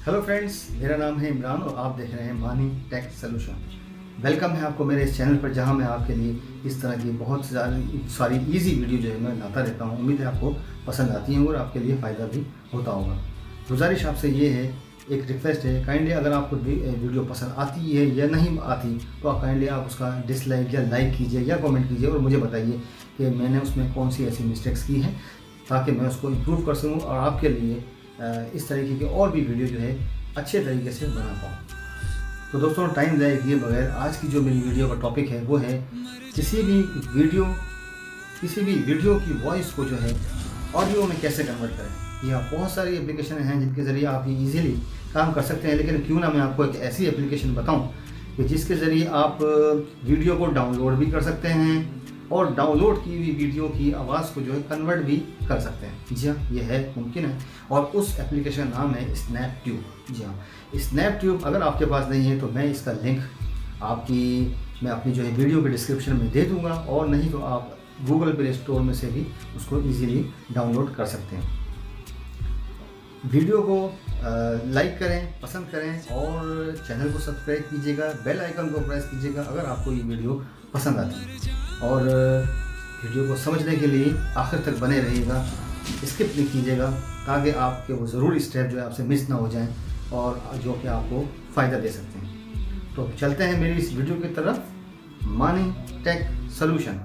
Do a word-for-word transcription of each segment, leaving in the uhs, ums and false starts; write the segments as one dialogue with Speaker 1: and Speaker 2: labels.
Speaker 1: Hello friends, मेरा नाम है इमरान और आप देख रहे हैं मानी टेक सोल्यूशन। वेलकम है आपको मेरे इस चैनल पर, जहां मैं आपके लिए इस तरह की बहुत सारी सारी इजी वीडियो जो है मैं लाता रहता हूं। उम्मीद है आपको पसंद आती हैं और आपके लिए फ़ायदा भी होता होगा। गुजारिश आपसे ये है, एक रिक्वेस्ट है, काइंडली अगर आपको वीडियो पसंद आती है या नहीं आती तो आप काइंडली आप उसका डिसलाइक या लाइक कीजिए या कमेंट कीजिए और मुझे बताइए कि मैंने उसमें कौन सी ऐसी मिस्टेक्स की हैं ताकि मैं उसको इम्प्रूव कर सकूँ और आपके लिए इस तरीके की और भी वीडियो जो है अच्छे तरीके से बना पाऊँ। तो दोस्तों, टाइम ज़ाया किए बगैर आज की जो मेरी वीडियो का टॉपिक है वो है किसी भी वीडियो किसी भी वीडियो की वॉइस को जो है ऑडियो में कैसे कन्वर्ट करें। यह बहुत सारी एप्लीकेशन हैं जिनके ज़रिए आप ये ईज़िली काम कर सकते हैं, लेकिन क्यों ना मैं आपको एक ऐसी एप्लीकेशन बताऊँ कि जिसके ज़रिए आप वीडियो को डाउनलोड भी कर सकते हैं और डाउनलोड की हुई वीडियो की आवाज़ को जो है कन्वर्ट भी कर सकते हैं। जी हाँ, ये है मुमकिन है और उस एप्लीकेशन का नाम है स्नैपट्यूब। जी हाँ, स्नैपट्यूब अगर आपके पास नहीं है तो मैं इसका लिंक आपकी मैं अपनी जो है वीडियो के डिस्क्रिप्शन में दे दूँगा, और नहीं तो आप गूगल प्ले स्टोर में से भी उसको ईज़िली डाउनलोड कर सकते हैं। वीडियो को लाइक करें, पसंद करें और चैनल को सब्सक्राइब कीजिएगा, बेल आइकन को प्रेस कीजिएगा अगर आपको ये वीडियो पसंद आती है। और वीडियो को समझने के लिए आखिर तक बने रहिएगा, स्किप नहीं कीजिएगा ताकि आपके वो ज़रूरी स्टेप जो है आपसे मिस ना हो जाएं और जो कि आपको फ़ायदा दे सकते हैं। तो चलते हैं मेरी इस वीडियो की तरफ, मानी टेक सोल्यूशन।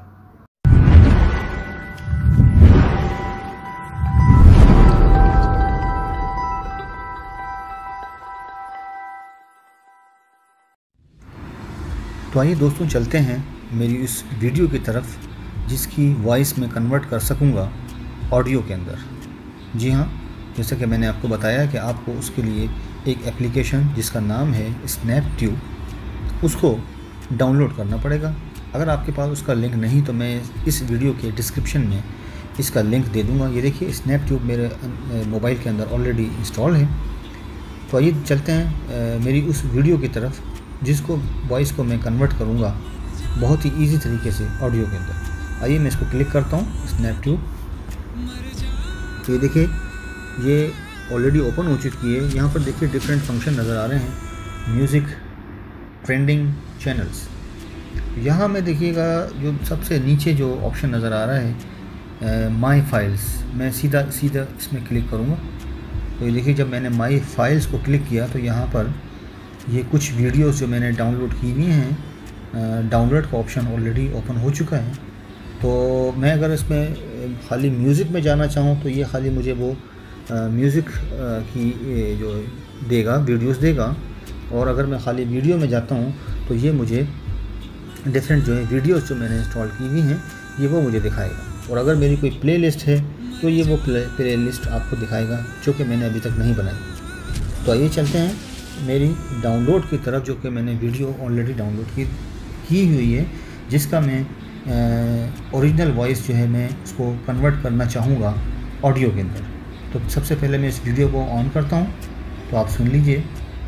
Speaker 1: तो आइए दोस्तों, चलते हैं मेरी इस वीडियो की तरफ जिसकी वॉइस में कन्वर्ट कर सकूंगा ऑडियो के अंदर। जी हाँ, जैसा कि मैंने आपको बताया कि आपको उसके लिए एक एप्लीकेशन जिसका नाम है स्नैपट्यूब, उसको डाउनलोड करना पड़ेगा। अगर आपके पास उसका लिंक नहीं तो मैं इस वीडियो के डिस्क्रिप्शन में इसका लिंक दे दूँगा। ये देखिए, स्नैपट्यूब मेरे मोबाइल के अंदर ऑलरेडी इंस्टॉल है। तो आइए चलते हैं मेरी उस वीडियो की तरफ जिसको वॉइस को मैं कन्वर्ट करूँगा बहुत ही इजी तरीके से ऑडियो के अंदर। आइए मैं इसको क्लिक करता हूँ स्नैपट्यूब। तो ये देखिए, ये ऑलरेडी ओपन हो चुकी है। यहाँ पर देखिए डिफरेंट फंक्शन नज़र आ रहे हैं, म्यूज़िक, ट्रेंडिंग, चैनल्स। यहाँ में देखिएगा जो सबसे नीचे जो ऑप्शन नज़र आ रहा है माई फाइल्स, मैं सीधा सीधा इसमें क्लिक करूँगा। तो ये देखिए, जब मैंने माई फाइल्स को क्लिक किया तो यहाँ पर ये कुछ वीडियोस जो मैंने डाउनलोड की हुई हैं, डाउनलोड का ऑप्शन ऑलरेडी ओपन हो चुका है। तो मैं अगर इसमें खाली म्यूज़िक में जाना चाहूँ तो ये खाली मुझे वो म्यूज़िक की जो देगा, वीडियोस देगा, और अगर मैं खाली वीडियो में जाता हूँ तो ये मुझे डिफरेंट जो है वीडियोस जो मैंने इंस्टॉल की हुई हैं ये वो मुझे दिखाएगा। और अगर मेरी कोई प्लेलिस्ट है तो ये वो प्ले प्लेलिस्ट आपको दिखाएगा जो कि मैंने अभी तक नहीं बनाई। तो आइए चलते हैं मेरी डाउनलोड की तरफ, जो कि मैंने वीडियो ऑलरेडी डाउनलोड की की हुई है, जिसका मैं ओरिजिनल वॉइस जो है मैं उसको कन्वर्ट करना चाहूँगा ऑडियो के अंदर। तो सबसे पहले मैं इस वीडियो को ऑन करता हूँ, तो आप सुन लीजिए।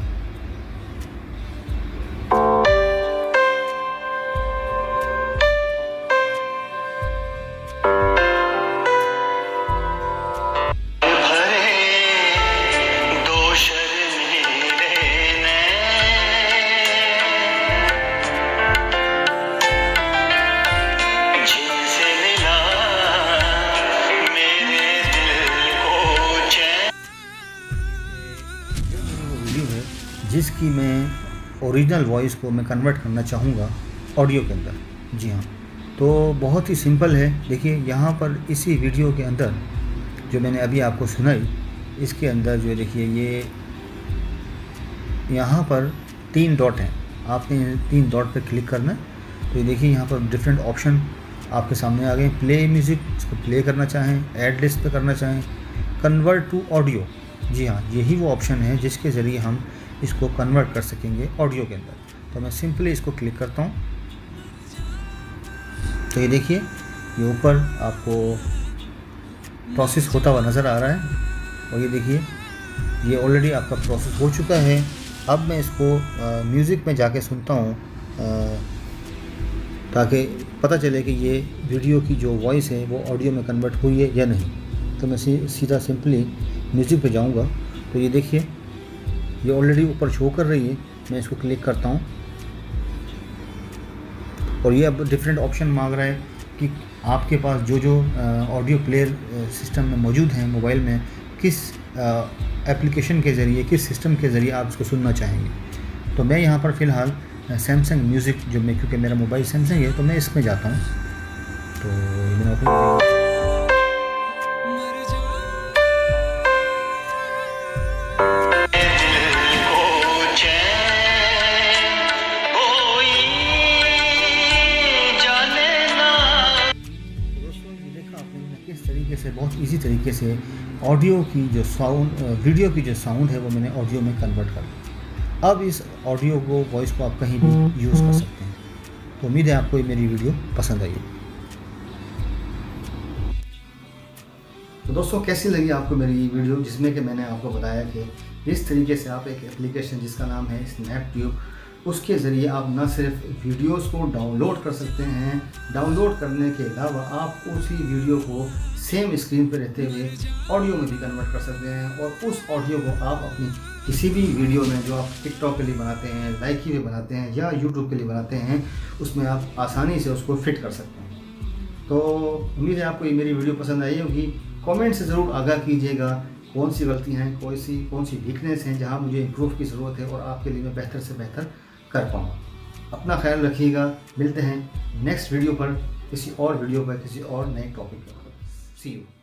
Speaker 1: जिसकी मैं ओरिजिनल वॉइस को मैं कन्वर्ट करना चाहूँगा ऑडियो के अंदर। जी हाँ, तो बहुत ही सिंपल है। देखिए, यहाँ पर इसी वीडियो के अंदर जो मैंने अभी आपको सुनाई, इसके अंदर जो देखिए ये यहाँ पर तीन डॉट हैं, आपने तीन डॉट पर क्लिक करना है। तो ये देखिए, यहाँ पर डिफरेंट ऑप्शन आपके सामने आ गए। प्ले म्यूज़िक, इसको प्ले करना चाहें, ऐड लिस्ट पे करना चाहें, कन्वर्ट टू ऑडियो। जी हाँ, यही वो ऑप्शन है जिसके ज़रिए हम इसको कन्वर्ट कर सकेंगे ऑडियो के अंदर। तो मैं सिंपली इसको क्लिक करता हूँ। तो ये देखिए, ये ऊपर आपको प्रोसेस होता हुआ नज़र आ रहा है, और ये देखिए ये ऑलरेडी आपका प्रोसेस हो चुका है। अब मैं इसको म्यूज़िक में जाके सुनता हूँ ताकि पता चले कि ये वीडियो की जो वॉइस है वो ऑडियो में कन्वर्ट हुई है या नहीं। तो मैं सी, सीधा सिंपली म्यूज़िक पे जाऊँगा। तो ये देखिए, ये ऑलरेडी ऊपर शो कर रही है। मैं इसको क्लिक करता हूँ और ये अब डिफरेंट ऑप्शन मांग रहा है कि आपके पास जो जो ऑडियो प्लेयर सिस्टम में मौजूद हैं मोबाइल में, किस एप्लीकेशन के ज़रिए, किस सिस्टम के ज़रिए आप इसको सुनना चाहेंगे। तो मैं यहाँ पर फ़िलहाल सैमसंग म्यूज़िक, जो मैं, क्योंकि मेरा मोबाइल सैमसंग है तो मैं इसमें जाता हूँ। तो मैंने ओपन किस तरीके से, बहुत इजी तरीके से ऑडियो की जो साउंड, वीडियो की जो साउंड है वो मैंने ऑडियो में कन्वर्ट कर दी। अब इस ऑडियो को, वॉइस को आप कहीं भी यूज़ कर सकते हैं। तो उम्मीद है आपको ये मेरी वीडियो पसंद आई। तो दोस्तों, कैसी लगी आपको मेरी ये वीडियो, जिसमें कि मैंने आपको बताया कि इस तरीके से आप एक एप्लीकेशन जिसका नाम है स्नैपट्यूब, उसके ज़रिए आप न सिर्फ वीडियोस को डाउनलोड कर सकते हैं, डाउनलोड करने के अलावा आप उसी वीडियो को सेम स्क्रीन पर रहते हुए ऑडियो में भी कन्वर्ट कर सकते हैं। और उस ऑडियो को आप अपनी किसी भी वीडियो में जो आप टिकटॉक के लिए बनाते हैं, लाइकी में बनाते हैं या यूट्यूब के लिए बनाते हैं, उसमें आप आसानी से उसको फिट कर सकते हैं। तो उम्मीद है आपको ये मेरी वीडियो पसंद आई होगी। कमेंट से ज़रूर आगाह कीजिएगा कौन सी गलतियाँ हैं, कौन सी कौन सी वीकनेस हैं जहाँ मुझे इम्प्रूव की ज़रूरत है और आपके लिए मैं बेहतर से बेहतर कर पाऊँ। अपना ख्याल रखिएगा। मिलते हैं नेक्स्ट वीडियो पर, किसी और वीडियो पर, किसी और नए टॉपिक पर। See you.